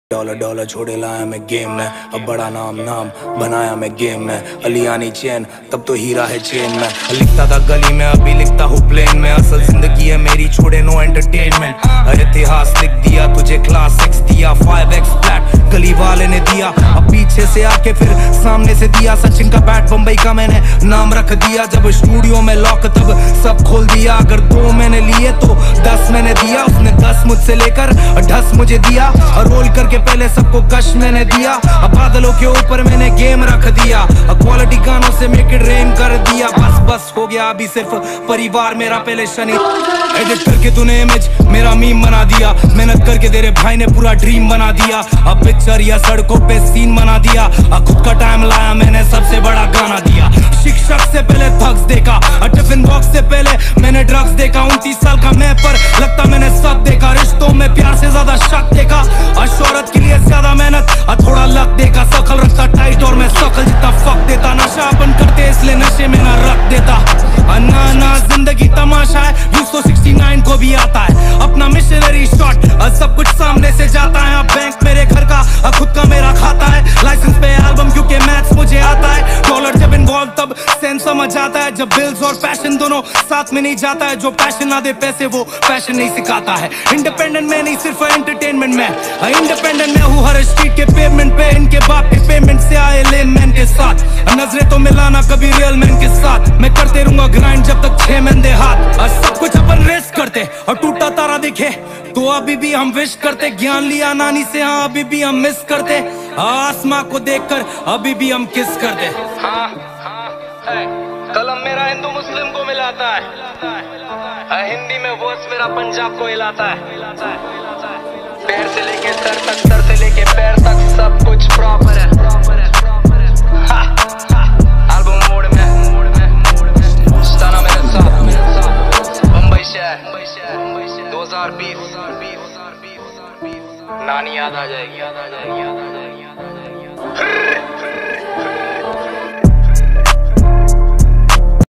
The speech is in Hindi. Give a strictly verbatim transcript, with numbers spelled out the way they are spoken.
डॉलर डॉलर छोड़े लाया मैं गेम में, अब बड़ा नाम नाम बनाया मैं गेम में। अलियानी चैन तब तो हीरा है चेन में। लिखता था गली में अभी लिखता हूँ प्लेन में। असल जिंदगी है मेरी छोड़े नो एंटरटेनमेंट। इतिहास लिख दिया तुझे क्लास सिक्स दिया, फाइव एक्स फ्लैट गली वाले ने दिया। अब पीछे से आके फिर सामने से दिया। सचिन का बैट बम्बई का मैंने नाम रख दिया। जब स्टूडियो में लॉक तब सब खोल दिया। अगर दो मैंने लिए तो दस मैंने दिया। उसने दस मुझसे लेकर ढस मुझे दिया। और रोल करके पहले सबको कश मैंने दिया। अब बादलों के ऊपर मैंने गेम रख दिया। क्वालिटी गानों से मेक इट रेन कर दिया। बस बस हो गया अभी सिर्फ परिवार मेरा। पहले शनि एडिट करके तूने इमेज मेरा मीम बना दिया। मेहनत करके तेरे भाई ने पूरा ड्रीम बना दिया। अब पिक्चर या सड़कों पे सीन बना दिया। अब खुद का टाइम लाया मैंने सबसे बड़ा गाना दिया। शिक्षक से पहले थग्स देखा, टिफिन बॉक्स से पहले मैंने ड्रग्स देखा। उनतीस साल का मैं पर लगता मैंने सब देखा। रिश्तों में प्यार से ज्यादा शक देखा। शोहरत के लिए ज्यादा मेहनत और थोड़ा लक देखा। शकल रखता टाइट और मैं शकल जितना फक देता। नशा अपन करते इसलिए नशे में ना रख देता। ना ना जिंदगी तमाशा है, व्यू तो सिक्सटी नाइन को भी आता है। अपना मिशनरी शॉट सब कुछ सामने से जाता है। अब बैंक मेरे घर का खुद का मेरा खाता है। लाइसेंस पे एल्बम क्योंकि मैथ्स मुझे आता है। डॉलर जब इन्वॉल्व तब सेंस समझ आता है। जब बिल्स और पैशन दोनों साथ में नहीं जाता है। जो पैशन ना दे पैसे वो पैशन नहीं सिखाता है। इंडिपेंडेंट में नहीं सिर्फ एंटरटेनमेंट में। इंडिपेंडेंट में हूँ हर स्ट्रीट के पेमेंट पे। इनके बाप के पेमेंट से आए लेन मैन के साथ। नजरें तो मिलाना कभी रियल मैन के साथ। मैं करते रहूंगा ग्राइंड जब तक छह महीने हाथ। और सब कुछ अपन रेस्ट करते और टूटा तारा दिखे तो अभी भी हम विश करते। ज्ञान लिया नानी से हाँ अभी भी हम मिस करते। आसमां को देखकर अभी भी हम किस करते। हाँ हाँ है कलम मेरा हिंदू मुस्लिम को मिलाता है। हिंदी में वर्स मेरा पंजाब को हिलाता है। पैर से लेके सर तक, सर से लेके पैर तक सब कुछ प्रॉपर है। एल्बम मोड में स्टाना मेरे साथ बम्बई शहर दो हज़ार बीस। नानी याद आ जाएगी, याद आ जाएगी, याद आ जाएगी।